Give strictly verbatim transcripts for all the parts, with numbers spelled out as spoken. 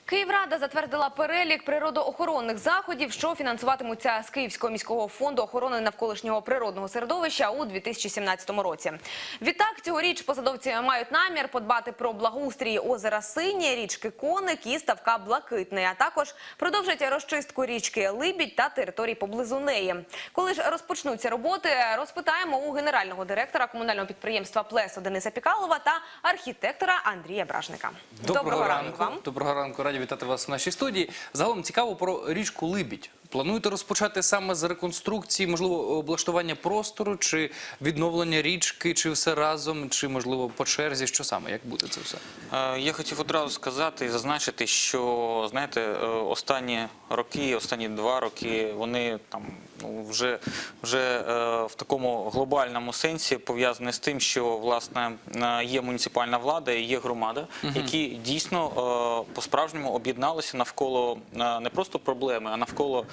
Київрада затвердила перелік природоохоронних заходів, що фінансуватимуться з Київського міського фонду охорони навколишнього природного середовища у дві тисячі сімнадцятому році. Відтак, цьогоріч посадовці мають намір подбати про благоустрій озера Синє, річки Коник і ставка Блакитний, а також продовжать розчистку річки Либідь та територій поблизу неї. Коли ж розпочнуться роботи, розпитаємо у генерального директора комунального підприємства «Плесо» Дениса Пікалова та архітектора Андрія Бражника. Доброго, Доброго ранку вам. Доброго ранку. Раді вітати вас в нашій студії. Загалом цікаво про річку Либідь. Плануєте розпочати саме з реконструкції, можливо, облаштування простору, чи відновлення річки, чи все разом, чи, можливо, по черзі? Що саме? Як буде це все? Я хотів одразу сказати і зазначити, що, знаєте, останні роки, останні два роки, вони там ну, вже, вже в такому глобальному сенсі пов'язані з тим, що, власне, є муніципальна влада і є громада, угу. які дійсно по-справжньому об'єдналися навколо не просто проблеми, а навколо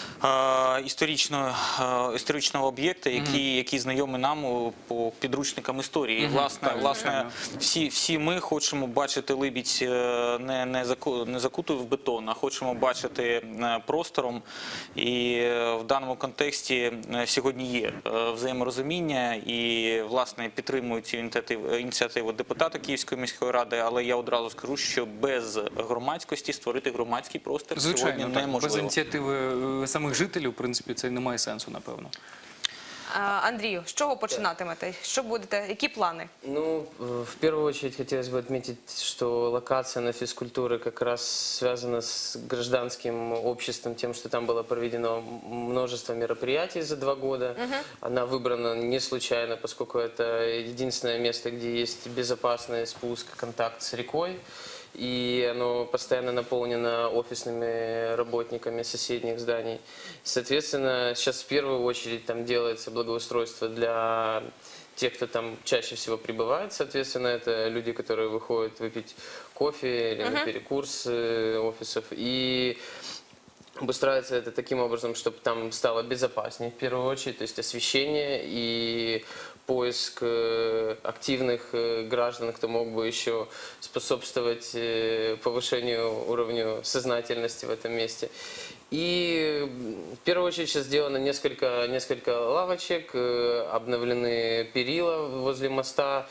історичного, історичного об'єкта, який, який знайомий нам по підручникам історії. І, власне, так, власне всі, всі ми хочемо бачити Либідь не, не, заку, не закутою в бетон, а хочемо бачити простором. І в даному контексті сьогодні є взаєморозуміння і, власне, підтримують цю ініціативу, ініціативу депутата Київської міської ради, але я одразу скажу, що без громадськості створити громадський простір Звичайно, сьогодні так, неможливо. Без ініціативи самих жителів, в принципі, це не має сенсу, напевно. Андрію, з чего починатимете? Что будете? Какие планы? Ну, в первую очередь хотелось бы отметить, что локация на физкультуре как раз связана с гражданским обществом, тем, что там было проведено множество мероприятий за два года. Uh-huh. Она выбрана не случайно, поскольку это единственное место, где есть безопасный спуск, контакт с рекой. И оно постоянно наполнено офисными работниками соседних зданий. Соответственно, сейчас в первую очередь там делается благоустройство для тех, кто там чаще всего прибывает. Соответственно, это люди, которые выходят выпить кофе или на перекур с офисов. И обустраивается это таким образом, чтобы там стало безопаснее в первую очередь, то есть освещение и поиск активных граждан, кто мог бы еще способствовать повышению уровня сознательности в этом месте. И в первую очередь сейчас сделано несколько, несколько лавочек, обновлены перила возле моста,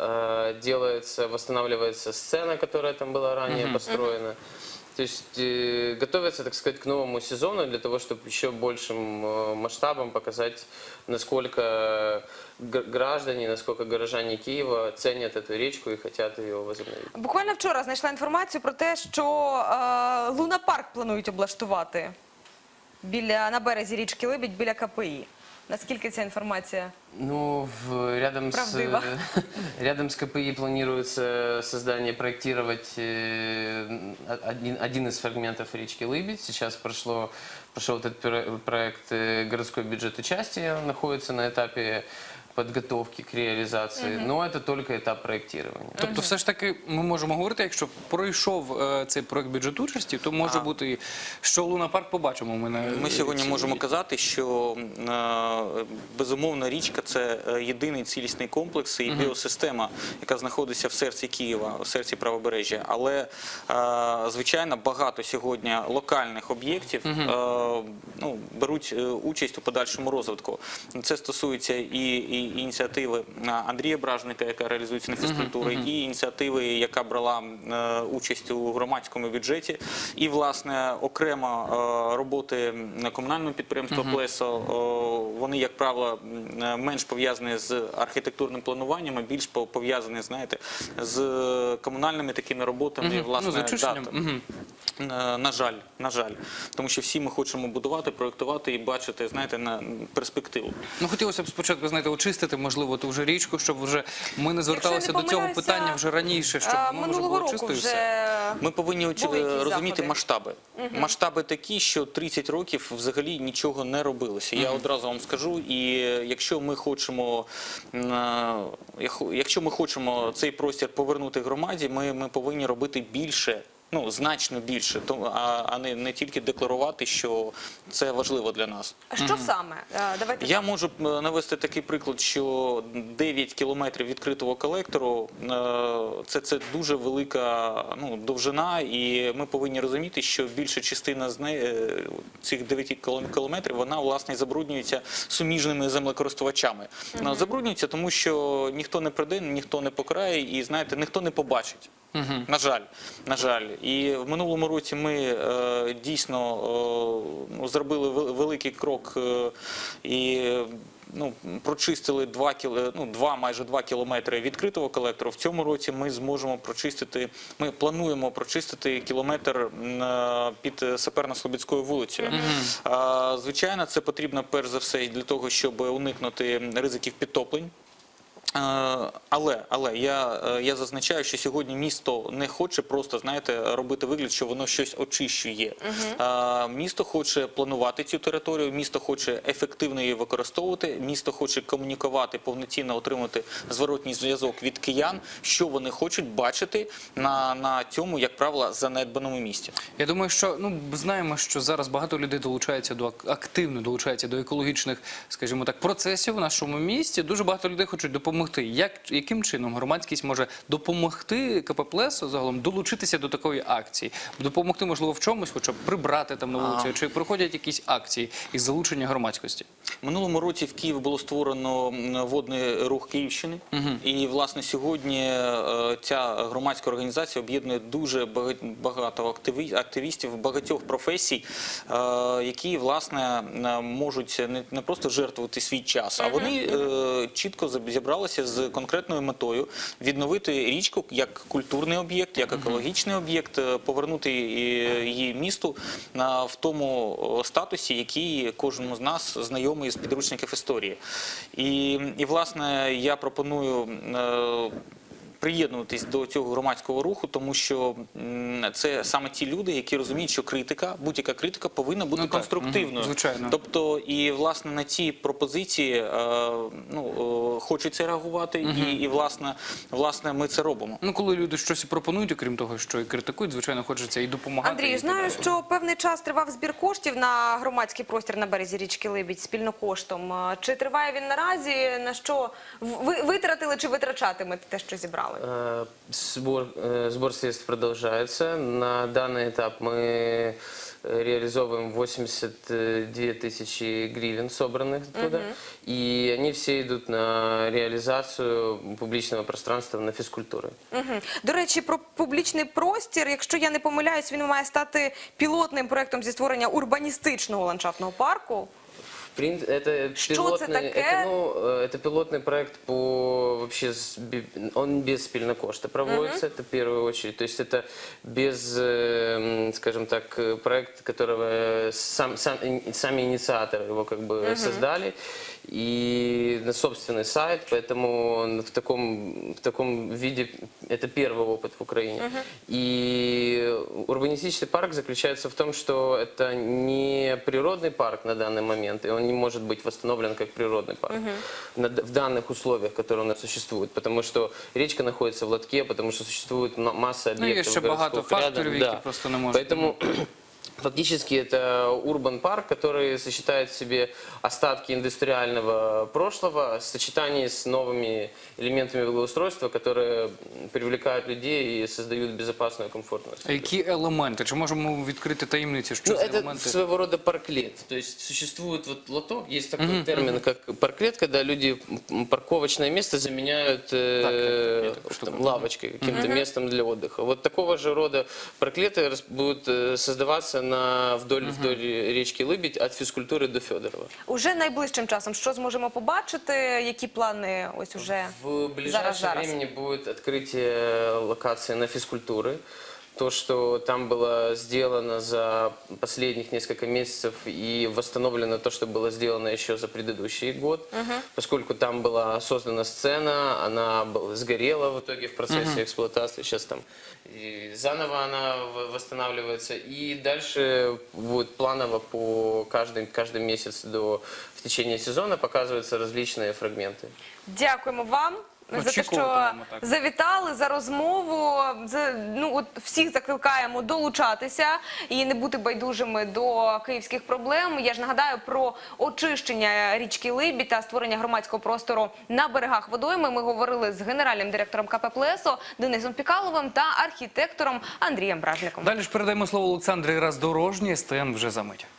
делается, восстанавливается сцена, которая там была ранее uh-huh. построена. То есть э, готовятся, так сказать, к новому сезону для того, чтобы еще большим э, масштабом показать, насколько граждане, насколько горожане Киева ценят эту речку и хотят ее возобновить. Буквально вчора знайшла інформацію про те, що е, лунапарк планують облаштувати біля, на березі річки Либідь, біля КПІ. Наскільки ця інформація? Ну, в, рядом, с, рядом с КПИ планируется создание, проектировать э, один, один из фрагментов речки Лыбедь. Сейчас прошло, прошел этот проект городской бюджет участия, он находится на этапе подготовки к реализации, uh-huh. но это только этап проектирования. Тобто, все ж таки, ми можемо говорити, якщо пройшов е, цей проект бюджету участі, то може а. бути, що лунапарк побачимо. Ми, на, ми сьогодні ці... можемо казати, що е, безумовно річка – це єдиний цілісний комплекс і uh-huh. біосистема, яка знаходиться в серці Києва, в серці правобережжя. Але, е, звичайно, багато сьогодні локальних об'єктів uh-huh. е, ну, беруть участь у подальшому розвитку. Це стосується і, і ініціативи Андрія Бражника, яка реалізується на фізкультурі, uh-huh, uh-huh. і ініціативи, яка брала е, участь у громадському бюджеті, і, власне, окремо е, роботи комунального підприємства uh-huh. «Плесо», е, вони, як правило, менш пов'язані з архітектурним плануванням, а більш пов'язані, знаєте, з комунальними такими роботами, uh-huh. власне, ну, дата. Uh-huh. На жаль, на жаль. Тому що всі ми хочемо будувати, проєктувати і бачити, знаєте, на перспективу. Ну, хотілося б спочатку, знаєте, очистити, можливо, ту вже річку, щоб вже ми не зверталися до цього питання вже раніше, щоб воно вже було чисто і все. Ми повинні розуміти масштаби. Угу. Масштаби такі, що тридцять років взагалі нічого не робилося. Угу. Я одразу вам скажу, і якщо ми хочемо, якщо ми хочемо цей простір повернути громаді, ми, ми повинні робити більше, Ну, значно більше, то- а, а не, не тільки декларувати, що це важливо для нас. А що саме? Е, Давайте Я можу е, навести такий приклад, що дев'ять кілометрів відкритого колектору е, це, це дуже велика ну, довжина, і ми повинні розуміти, що більша частина з неї, е, цих дев'яти кілометрів, вона власне забруднюється суміжними землекористувачами. Е, Забруднюється, тому що ніхто не прийде, ніхто не покрає і, знаєте, ніхто не побачить. На жаль, на жаль. І в минулому році ми е, дійсно е, ну, зробили вел- великий крок е, і ну, прочистили два, кіло- ну, два, майже два кілометри відкритого колектору. В цьому році ми зможемо прочистити, ми плануємо прочистити кілометр е, під Саперно-Слобідською вулицею. Е, Звичайно, це потрібно перш за все для того, щоб уникнути ризиків підтоплень. Е, Але, але я, е, я зазначаю, що сьогодні місто не хоче просто, знаєте, робити вигляд, що воно щось очищує. Е, Місто хоче планувати цю територію, місто хоче ефективно її використовувати, місто хоче комунікувати, повноцінно отримати зворотній зв'язок від киян, що вони хочуть бачити на, на цьому, як правило, занедбаному місті. Я думаю, що ну знаємо, що зараз багато людей долучаються до ак- активно долучаються до екологічних, скажімо так, процесів в нашому місті. Дуже багато людей хочуть допомогти. Як яким чином громадськість може допомогти КП «Плесо» загалом долучитися до такої акції, допомогти, можливо, в чомусь, хоча б прибрати там на вулиці, чи проходять якісь акції із залучення громадськості? Минулому році в Києві було створено м, водний рух Київщини, і власне сьогодні е, ця громадська організація об'єднує дуже бага- багато активі- активістів багатьох професій, е, які власне е, можуть не, не просто жертвувати свій час, а вони е, чітко заб- зібралися з конкретною метою відновити річку як культурний об'єкт, як екологічний об'єкт, е, повернути е, її місту на в тому о, статусі, який кожному з нас знайомий з підручників історії. І, і власне, я пропоную е, приєднуватись до цього громадського руху, тому що м, це саме ті люди, які розуміють, що критика, будь-яка критика повинна бути Ну так, конструктивною. мгм, звичайно. Тобто, і власне на ці пропозиції е, ну, е, хочеться реагувати, і, і власне, власне ми це робимо. Ну, коли люди щось і пропонують, окрім того, що і критикують, звичайно, хочеться і допомагати. Андрію, і знаю, так далі. що певний час тривав збір коштів на громадський простір на березі річки Либідь спільно коштом. Е, Чи триває він наразі? На що ви витратили чи витрачатимете те, що зібрали? Э, Сбор, э, сбор средств продолжается. На данный этап мы э, реализовываем восемьдесят две тысячи гривен, собранных оттуда. И они все идут на реализацию публичного пространства на физкультуры. Мгм. До речі, про публічний простір, якщо я не помиляюсь, він має стати пілотним проєктом зі створення урбаністичного ландшафтного парку. В прин- Это Что пилотный, это такое? это, ну, э, это пилотный проект по вообще с би- он без спільнокошта проводится, это в первую очередь. То есть это без, э, м, скажем так, э, проект, которого сам, сам, ин- сами инициаторы его как бы создали. И на собственный сайт, поэтому он в таком, в таком виде это первый опыт в Украине. И урбанистический парк заключается в том, что это не природный парк на данный момент, и он не может быть восстановлен как природный парк на д- в данных условиях, которые у нас существуют, потому что речка находится в лотке, потому что существует м- масса Ну, є объектов ще багато городского ряда. факторів, які Да. просто не можуть. Поэтому фактически это урбан парк, который сочетает в себе остатки индустриального прошлого в сочетании с новыми элементами благоустройства, которые привлекают людей и создают безопасную и комфортную А среду. які елементи? Чи можемо відкрити таємниці? Що Ну, за это елементи? своего рода парклет. То есть существует вот лоток, есть такой термин, как парклет, когда люди м, парковочное место заменяют э, Так, я такую штуку там, помню. лавочкой, каким-то местом для отдыха. Вот такого же рода парклеты рас- будут э, создаваться на, вдоль, вдоль речки Лыбедь от физкультуры до Федорова. Уже найближчим часом що зможемо побачити? Які плани ось уже В ближайшее зараз зараз? времени будет открытие локации на физкультуры. То, что там было сделано за последних несколько месяцев и восстановлено то, что было сделано еще за предыдущий год, поскольку там была создана сцена, она была, сгорела в итоге в процессе эксплуатации, сейчас там и заново она в- восстанавливается, и дальше будет планово по каждый, каждый месяц до в течение сезона показываются различные фрагменты. Дякуємо вам. за те, що Очікуватимемо, так. завітали, за розмову. За, ну, от всіх закликаємо долучатися і не бути байдужими до київських проблем. Я ж нагадаю про очищення річки Либідь та створення громадського простору на берегах водойми. Ми говорили з генеральним директором ка пе «Плесо» Денисом Пікаловим та архітектором Андрієм Бражником. Далі ж передаємо слово Олександрі Раздорожній, ес те ен вже за мить.